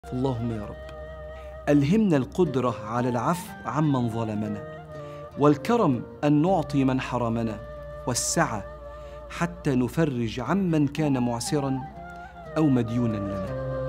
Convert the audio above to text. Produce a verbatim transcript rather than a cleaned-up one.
اللهم يا رب ألهمنا القدرة على العفو عمن ظلمنا، والكرم أن نعطي من حرمنا، والسعة حتى نفرج عمن كان معسرا أو مديونا لنا.